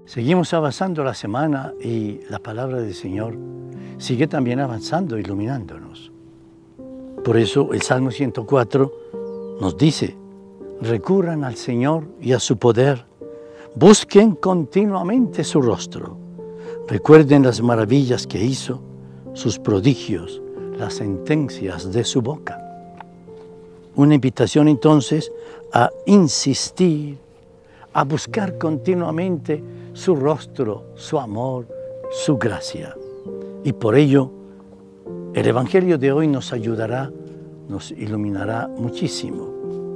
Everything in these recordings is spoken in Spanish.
Seguimos avanzando la semana y la palabra del Señor sigue también avanzando, iluminándonos. Por eso el Salmo 104 nos dice: recurran al Señor y a su poder, busquen continuamente su rostro, recuerden las maravillas que hizo, sus prodigios, las sentencias de su boca. Una invitación entonces a insistir, a buscar continuamente su rostro, su amor, su gracia. Y por ello, el Evangelio de hoy nos ayudará, nos iluminará muchísimo.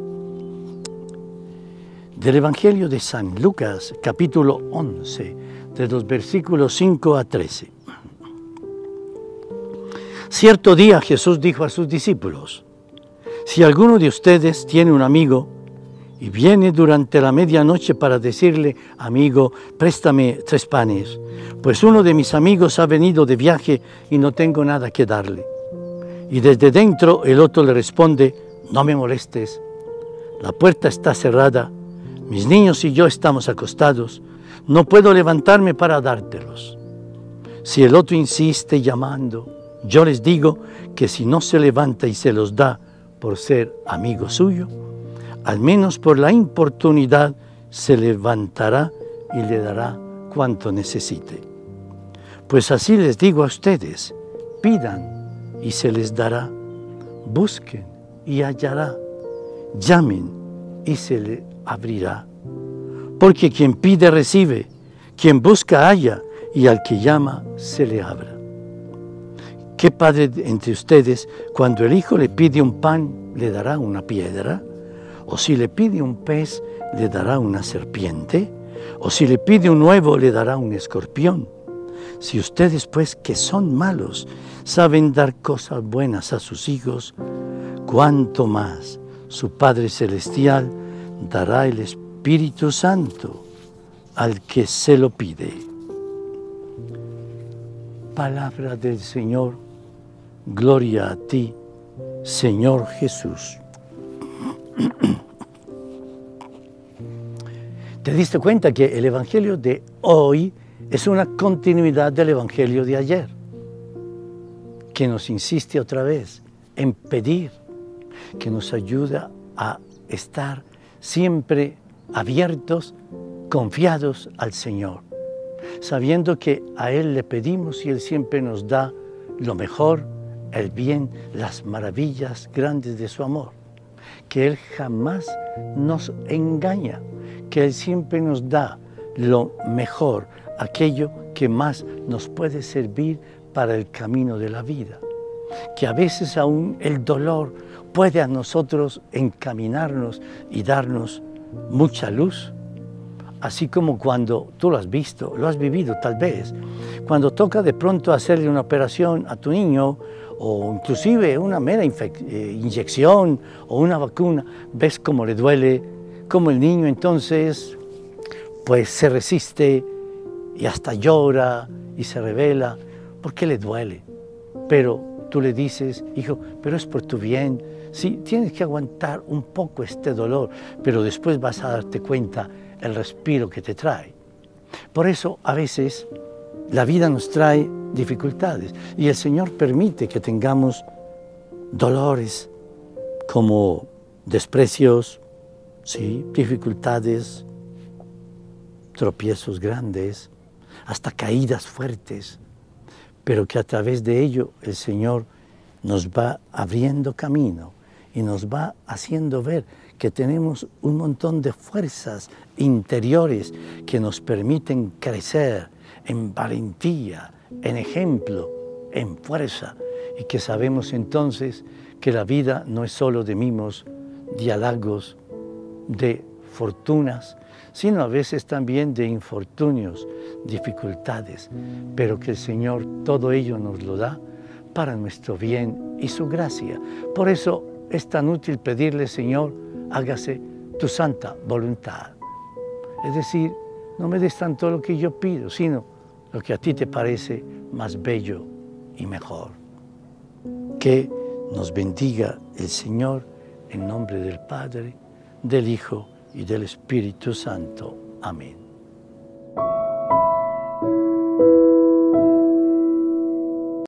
Del Evangelio de San Lucas, capítulo 11, de los versículos 5 a 13. Cierto día Jesús dijo a sus discípulos: si alguno de ustedes tiene un amigo y viene durante la medianoche para decirle: amigo, préstame 3 panes, pues uno de mis amigos ha venido de viaje y no tengo nada que darle. Y desde dentro el otro le responde: no me molestes, la puerta está cerrada, mis niños y yo estamos acostados, no puedo levantarme para dártelos. Si el otro insiste llamando, yo les digo que si no se levanta y se los da por ser amigo suyo, al menos por la importunidad se levantará y le dará cuanto necesite. Pues así les digo a ustedes: pidan y se les dará, busquen y hallará, llamen y se le abrirá. Porque quien pide recibe, quien busca halla, y al que llama se le abre. ¿Qué padre entre ustedes, cuando el hijo le pide un pan, le dará una piedra? ¿O si le pide un pez, le dará una serpiente? ¿O si le pide un huevo, le dará un escorpión? Si ustedes, pues, que son malos, saben dar cosas buenas a sus hijos, ¿cuánto más su Padre Celestial dará el Espíritu Santo al que se lo pide? Palabra del Señor. Gloria a ti, Señor Jesús. ¿Te diste cuenta que el Evangelio de hoy es una continuidad del Evangelio de ayer? Que nos insiste otra vez en pedir, que nos ayuda a estar siempre abiertos, confiados al Señor, sabiendo que a Él le pedimos y Él siempre nos da lo mejor, el bien, las maravillas grandes de su amor, que Él jamás nos engaña, que Él siempre nos da lo mejor, aquello que más nos puede servir para el camino de la vida, que a veces aún el dolor puede a nosotros encaminarnos y darnos mucha luz, así como cuando tú lo has visto, lo has vivido tal vez, cuando toca de pronto hacerle una operación a tu niño, o inclusive una mera inyección o una vacuna, ves cómo le duele, cómo el niño entonces pues se resiste y hasta llora y se revela porque le duele. Pero tú le dices: hijo, pero es por tu bien, sí, tienes que aguantar un poco este dolor, pero después vas a darte cuenta el respiro que te trae. Por eso a veces la vida nos trae dificultades y el Señor permite que tengamos dolores como desprecios, ¿sí?, dificultades, tropiezos grandes, hasta caídas fuertes, pero que a través de ello el Señor nos va abriendo camino y nos va haciendo ver que tenemos un montón de fuerzas interiores que nos permiten crecer en valentía, en ejemplo, en fuerza, y que sabemos entonces que la vida no es solo de mimos, de halagos, de fortunas, sino a veces también de infortunios, dificultades, pero que el Señor todo ello nos lo da para nuestro bien y su gracia. Por eso es tan útil pedirle: Señor, hágase tu santa voluntad. Es decir, no me des tanto lo que yo pido, sino lo que a ti te parece más bello y mejor. Que nos bendiga el Señor en nombre del Padre, del Hijo y del Espíritu Santo. Amén.